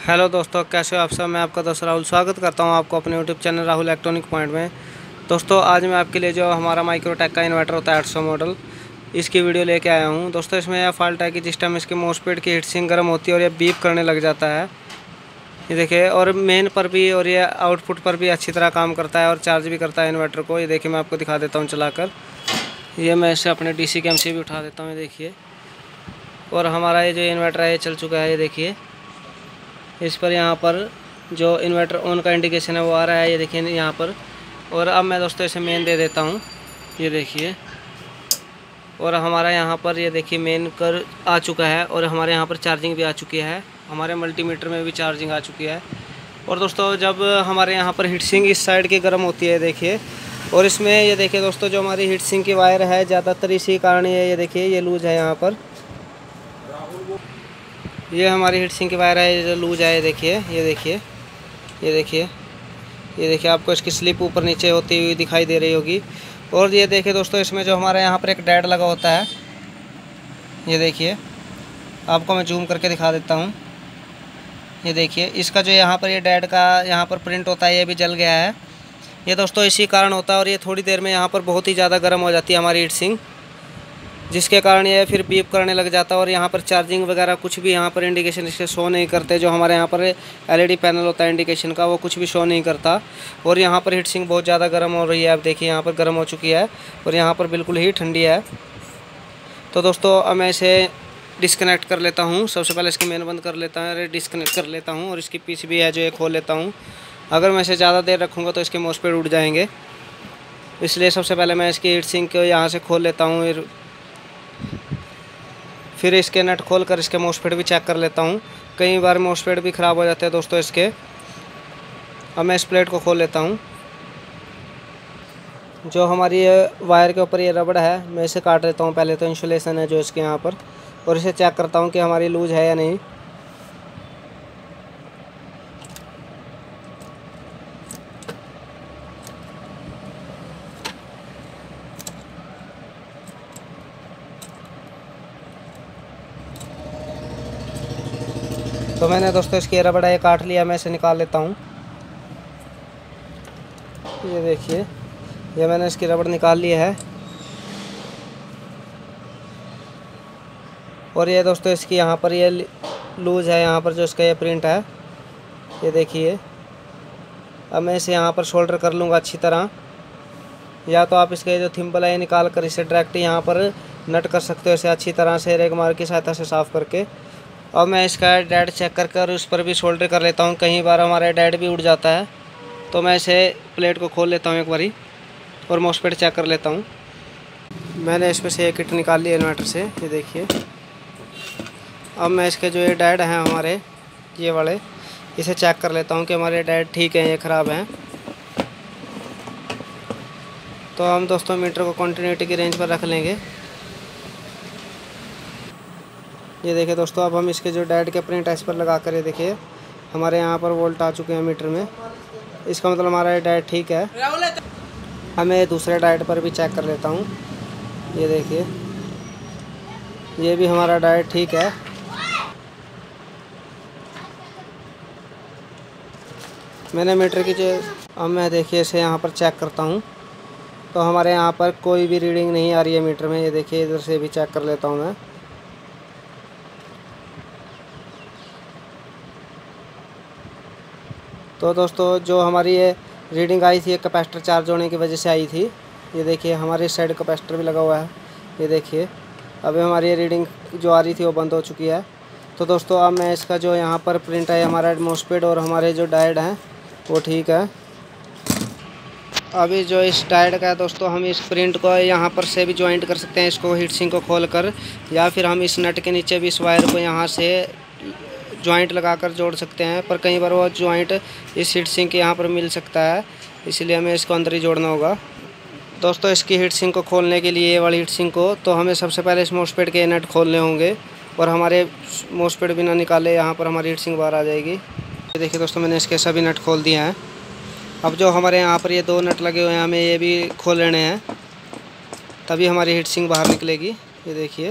Hello दोस्तों, कैसे हो आप सब। मैं आपका दोस्त राहुल स्वागत करता हूं आपको अपने YouTube channel Rahul electronic point में। दोस्तों आज मैं आपके लिए जो हमारा माइक्रोटेक का इन्वर्टर होता है 800 मॉडल, इसकी वीडियो लेके आया हूं। दोस्तों इसमें यह फॉल्ट है कि जिस टाइम इसके मोस्फेट की हीटसिंक गर्म होती है और ये बीप करने लग जाता है, ये देखिए। और मेन पर भी और ये आउटपुट पर भी अच्छी तरह काम करता है और चार्ज भी करता है इन्वर्टर को। ये देखिए, मैं आपको दिखा देता हूँ चलाकर। ये मैं इसे अपने DC के MC भी उठा देता हूँ, ये देखिए। और हमारा ये जो इन्वर्टर है ये चल चुका है, ये देखिए। इस पर यहाँ पर जो इन्वर्टर ऑन का इंडिकेशन है वो आ रहा है, ये देखिए यहाँ पर। और अब मैं दोस्तों इसे मेन दे देता हूँ, ये देखिए। और हमारा यहाँ पर ये देखिए मेन कर आ चुका है और हमारे यहाँ पर चार्जिंग भी आ चुकी है। हमारे मल्टीमीटर में भी चार्जिंग आ चुकी है। और दोस्तों जब हमारे यहाँ पर हीटसिंक इस साइड की गर्म होती है, देखिए। और इसमें ये देखिए दोस्तों, जो हमारी हीटसिंक की वायर है ज़्यादातर इसी कारण ये देखिए ये लूज है यहाँ पर। ये हमारी हीटसिंक की वायर है, ये जो लूज है, ये देखिए, ये देखिए, ये देखिए, ये देखिए। आपको इसकी स्लिप ऊपर नीचे होती हुई दिखाई दे रही होगी। और ये देखिए दोस्तों, इसमें जो हमारे यहाँ पर एक डैड लगा होता है, ये देखिए। आपको मैं जूम करके दिखा देता हूँ, ये देखिए। इसका जो यहाँ पर ये डैड का यहाँ पर प्रिंट होता है, ये भी जल गया है। ये दोस्तों इसी कारण होता है। और ये थोड़ी देर में यहाँ पर बहुत ही ज़्यादा गर्म हो जाती है हमारी हीटसिंक, जिसके कारण ये फिर बीप करने लग जाता है। और यहाँ पर चार्जिंग वगैरह कुछ भी यहाँ पर इंडिकेशन इसके शो नहीं करते। जो हमारे यहाँ पर LED पैनल होता है इंडिकेशन का, वो कुछ भी शो नहीं करता। और यहाँ पर हीटसिंक बहुत ज़्यादा गर्म हो रही है, आप देखिए यहाँ पर गर्म हो चुकी है और यहाँ पर बिल्कुल ही ठंडी है। तो दोस्तों अब मैं इसे डिस्कनेक्ट कर लेता हूँ। सबसे पहले इसकी मेन बंद कर लेता हूँ, डिस्कनेक्ट कर लेता हूँ। और इसकी PCB है जो ये खोल लेता हूँ। अगर मैं इसे ज़्यादा देर रखूँगा तो इसके मोस्फेट उड़ जाएंगे, इसलिए सबसे पहले मैं इसकी हीटसिंक को यहाँ से खोल लेता हूँ। फिर इसके नट खोल कर इसके मोस्फेट भी चेक कर लेता हूँ। कई बार मोस्फेट भी ख़राब हो जाते हैं दोस्तों इसके। अब मैं इस प्लेट को खोल लेता हूँ। जो हमारी ये वायर के ऊपर ये रबड़ है, मैं इसे काट लेता हूँ। पहले तो इंसुलेशन है जो इसके यहाँ पर, और इसे चेक करता हूँ कि हमारी लूज है या नहीं। तो मैंने दोस्तों इसकी रबड़ है काट लिया, मैं इसे निकाल लेता हूँ। ये देखिए, ये मैंने इसकी रबड़ निकाल ली है। और ये दोस्तों इसकी यहाँ पर ये लूज है, यहाँ पर जो इसका ये प्रिंट है, ये देखिए। अब मैं इसे यहाँ पर शोल्डर कर लूँगा अच्छी तरह। या तो आप इसके जो थिम्बल है निकाल कर इसे डायरेक्ट यहाँ पर नट कर सकते हो, इसे अच्छी तरह से रेग मार की सहायता से साफ़ करके। अब मैं इसका डैड चेक करके और उस पर भी सोल्डर कर लेता हूँ। कई बार हमारा डैड भी उड़ जाता है, तो मैं इसे प्लेट को खोल लेता हूँ एक बारी और मोस्फेट चेक कर लेता हूँ। मैंने इसमें से एक किट निकाल ली इन्वर्टर से, ये देखिए। अब मैं इसके जो ये डैड हैं हमारे ये वाले, इसे चेक कर लेता हूँ कि हमारे डैड ठीक हैं, ये ख़राब हैं। तो हम दोस्तों मीटर को कंटिन्यूटी की रेंज पर रख लेंगे। ये देखिए दोस्तों, अब हम इसके जो डैड के प्रिंट है इस पर लगा कर, ये देखिए हमारे यहाँ पर वोल्ट आ चुके हैं मीटर में। इसका मतलब हमारा ये डैड ठीक है। हमें दूसरे डैड पर भी चेक कर लेता हूँ, ये देखिए। ये भी हमारा डैड ठीक है। मैंने मीटर की जो अब मैं देखिए इसे यहाँ पर चेक करता हूँ, तो हमारे यहाँ पर कोई भी रीडिंग नहीं आ रही है मीटर में। ये देखिए, इधर से भी चेक कर लेता हूँ मैं। तो दोस्तों जो हमारी ये रीडिंग आई थी, कैपेसिटर चार्ज होने की वजह से आई थी। ये देखिए हमारे इस साइड कैपेसिटर भी लगा हुआ है, ये देखिए। अभी हमारी ये रीडिंग जो आ रही थी वो बंद हो चुकी है। तो दोस्तों अब मैं इसका जो यहाँ पर प्रिंट है हमारा मोस्फेट और हमारे जो डायोड हैं वो ठीक है। अभी जो इस डायोड का है दोस्तों, हम इस प्रिंट को यहाँ पर से भी ज्वाइंट कर सकते हैं, इसको हीटसिंक को खोल कर। या फिर हम इस नट के नीचे भी इस वायर को यहाँ से जॉइंट लगाकर जोड़ सकते हैं। पर कई बार वो जॉइंट इस हीटसिंक के यहाँ पर मिल सकता है, इसलिए हमें इसको अंदर ही जोड़ना होगा। दोस्तों इसकी हीटसिंक को खोलने के लिए, ये वाली हीटसिंक को, तो हमें सबसे पहले इस मोस्फेट के नट खोलने होंगे। और हमारे मोस्फेट बिना निकाले यहाँ पर हमारी हीटसिंक बाहर आ जाएगी। ये देखिए दोस्तों, मैंने इसके सभी नट खोल दिए हैं। अब जो हमारे यहाँ पर ये 2 नट लगे हुए हैं, हमें ये भी खोल लेने हैं, तभी हमारी हीटसिंक बाहर निकलेगी। ये देखिए,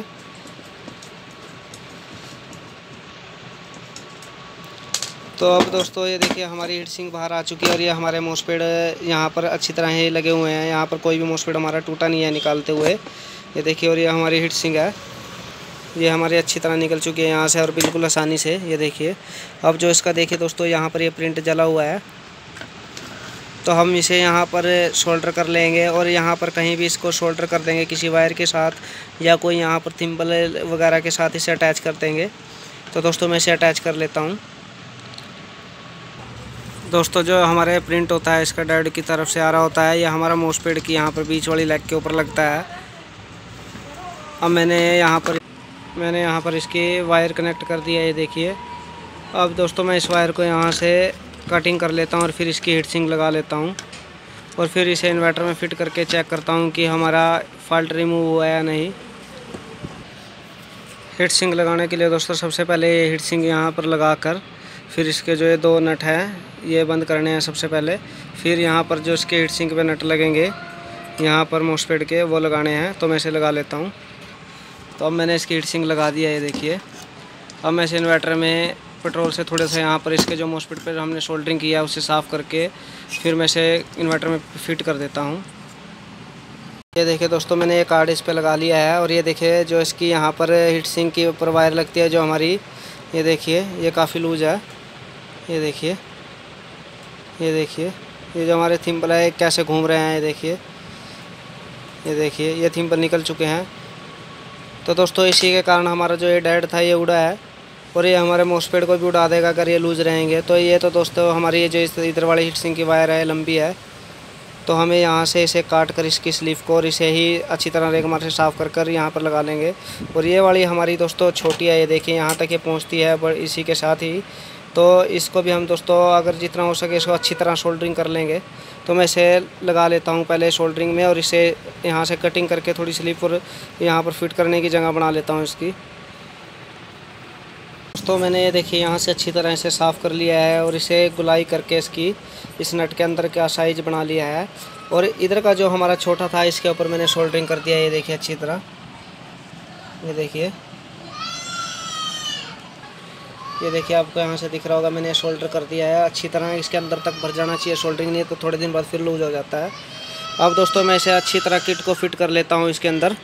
तो अब दोस्तों ये देखिए हमारी हीट सिंक बाहर आ चुकी है और ये हमारे मोसपेड यहाँ पर अच्छी तरह ही लगे हुए हैं। यहाँ पर कोई भी मोसपेड हमारा टूटा नहीं है निकालते हुए। ये देखिए, और ये हमारी हीट सिंक है, ये हमारी अच्छी तरह निकल चुकी है यहाँ से और बिल्कुल आसानी से। ये देखिए, अब जो इसका देखिए दोस्तों यहाँ पर ये प्रिंट जला हुआ है, तो हम इसे यहाँ पर शोल्डर कर लेंगे और यहाँ पर कहीं भी इसको शोल्डर कर देंगे किसी वायर के साथ या कोई यहाँ पर थिम्बल वगैरह के साथ इसे अटैच कर देंगे। तो दोस्तों मैं इसे अटैच कर लेता हूँ। दोस्तों जो हमारे प्रिंट होता है इसका डैड की तरफ से आ रहा होता है, यह हमारा मोसपेड की यहाँ पर बीच वाली लेग के ऊपर लगता है। अब मैंने यहाँ पर इसकी वायर कनेक्ट कर दिया है, ये देखिए। अब दोस्तों मैं इस वायर को यहाँ से कटिंग कर लेता हूँ और फिर इसकी हीट सिंक लगा लेता हूँ और फिर इसे इन्वर्टर में फ़िट करके चेक करता हूँ कि हमारा फॉल्ट रिमूव हुआ है या नहीं। हीट सिंक लगाने के लिए दोस्तों सबसे पहले ये हीट सिंक यहाँ पर लगा कर फिर इसके जो ये 2 नट हैं ये बंद करने हैं सबसे पहले। फिर यहाँ पर जो इसके हीट सिंक पे नट लगेंगे यहाँ पर मोसपेड के, वो लगाने हैं। तो मैं इसे लगा लेता हूँ। तो अब मैंने इसकी हीट सिंक लगा दिया है, ये देखिए। अब मैं इसे इन्वर्टर में पेट्रोल से थोड़े से यहाँ पर इसके जो मोसपेड पर हमने सोल्डरिंग किया है उसे साफ़ करके फिर मैं इसे इन्वर्टर में फिट कर देता हूँ। ये देखिए दोस्तों, मैंने ये कार्ड इस पर लगा लिया है और ये देखिए जो इसकी यहाँ पर हीट सिंक के ऊपर वायर लगती है जो हमारी, ये देखिए ये काफ़ी लूज है। ये देखिए, ये जो हमारे थिम्बल है कैसे घूम रहे हैं, ये देखिए ये थिम्बल निकल चुके हैं। तो दोस्तों इसी के कारण हमारा जो ये डैड था ये उड़ा है और ये हमारे मोसपेड को भी उड़ा देगा अगर ये लूज़ रहेंगे। तो ये तो दोस्तों हमारी ये जो इधर वाली हीट सिंक की वायर है लंबी है, तो हमें यहाँ से इसे काट कर इसकी स्लीव को और इसे ही अच्छी तरह रेगमार से साफ़ कर यहाँ पर लगा लेंगे। और ये वाली हमारी दोस्तों छोटी है, ये देखिए यहाँ तक ये पहुँचती है, पर इसी के साथ ही तो इसको भी हम दोस्तों अगर जितना हो सके इसको अच्छी तरह सोल्डरिंग कर लेंगे। तो मैं इसे लगा लेता हूँ पहले सोल्डरिंग में और इसे यहाँ से कटिंग करके थोड़ी स्लीव और यहाँ पर फिट करने की जगह बना लेता हूँ इसकी। दोस्तों मैंने ये देखिए यहाँ से अच्छी तरह इसे साफ़ कर लिया है और इसे गुलाई करके इसकी इस नट के अंदर का साइज बना लिया है। और इधर का जो हमारा छोटा था इसके ऊपर मैंने सोल्डरिंग कर दिया है, ये देखिए अच्छी तरह। ये देखिए आपको यहाँ से दिख रहा होगा, मैंने सोल्डर कर दिया है अच्छी तरह। इसके अंदर तक भर जाना चाहिए सोल्डरिंग, नहीं तो थोड़े दिन बाद फिर लूज हो जाता है। अब दोस्तों मैं इसे अच्छी तरह किट को फिट कर लेता हूँ इसके अंदर।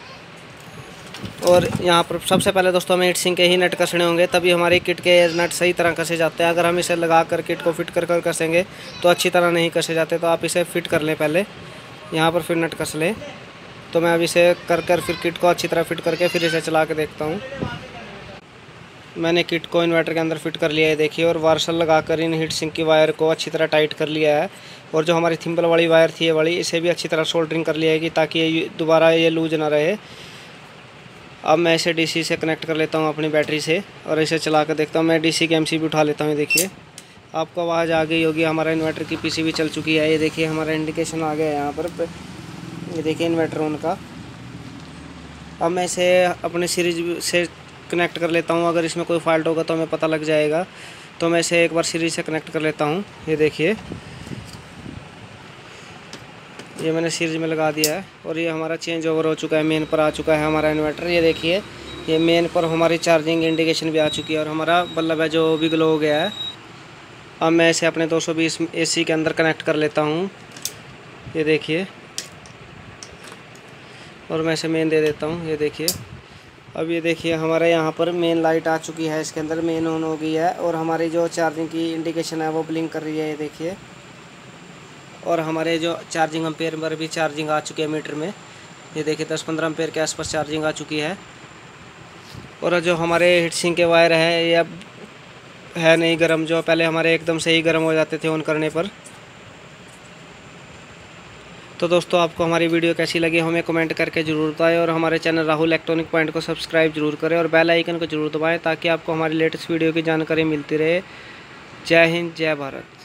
और यहाँ पर सबसे पहले दोस्तों हमें हीट सिंक के ही नट कसने होंगे, तभी हमारी किट के नट सही तरह कसे जाते हैं। अगर हम इसे लगा कर किट को फिट कर कसेंगे तो अच्छी तरह नहीं कसे जाते। तो आप इसे फिट कर लें पहले, यहाँ पर फिर नट कस लें। तो मैं अब इसे कर फिर किट को अच्छी तरह फिट करके फिर इसे चला के देखता हूँ। मैंने किट को इन्वर्टर के अंदर फिट कर लिया है, देखिए। और वार्सल लगाकर इन हीट सिंक की वायर को अच्छी तरह टाइट कर लिया है। और जो हमारी थिम्बल वाली वायर थी ये वाली, इसे भी अच्छी तरह सोल्डरिंग कर लिया है कि ताकि ये दोबारा ये लूज ना रहे। अब मैं इसे डीसी से कनेक्ट कर लेता हूँ अपनी बैटरी से और इसे चला कर देखता हूँ। मैं डीसी की एमसीबी उठा लेता हूँ, ये देखिए आपको आवाज़ आ गई होगी। हमारा इन्वर्टर की पीसीबी चल चुकी है, ये देखिए हमारा इंडिकेशन आ गया है यहाँ पर, ये देखिए इन्वर्टर ऑन का। अब मैं इसे अपने सीरीज से कनेक्ट कर लेता हूँ, अगर इसमें कोई फॉल्ट होगा तो हमें पता लग जाएगा। तो मैं इसे एक बार सीरीज से कनेक्ट कर लेता हूँ, ये देखिए ये मैंने सीरीज में लगा दिया है। और ये हमारा चेंज ओवर हो चुका है, मेन पर आ चुका है हमारा इन्वर्टर। ये देखिए ये मेन पर हमारी चार्जिंग इंडिकेशन भी आ चुकी है और हमारा बल्ब है जो भी ग्लो हो गया है। अब मैं इसे अपने 220 AC के अंदर कनेक्ट कर लेता हूँ, ये देखिए। और मैं इसे मेन दे देता हूँ, ये देखिए। अब ये देखिए हमारे यहाँ पर मेन लाइट आ चुकी है, इसके अंदर मेन ऑन हो गई है और हमारी जो चार्जिंग की इंडिकेशन है वो ब्लिंक कर रही है, ये देखिए। और हमारे जो चार्जिंग एम्पेयर पर भी चार्जिंग आ चुकी है मीटर में, ये देखिए 10-15 एम्पेयर के आसपास चार्जिंग आ चुकी है। और जो हमारे हीट सिंक के वायर है ये अब है नहीं गर्म, जो पहले हमारे एकदम से ही गर्म हो जाते थे ऑन करने पर। तो दोस्तों आपको हमारी वीडियो कैसी लगी हमें कमेंट करके ज़रूर बताएं और हमारे चैनल राहुल इलेक्ट्रॉनिक पॉइंट को सब्सक्राइब जरूर करें और बेल आइकन को जरूर दबाएं ताकि आपको हमारी लेटेस्ट वीडियो की जानकारी मिलती रहे। जय हिंद, जय भारत।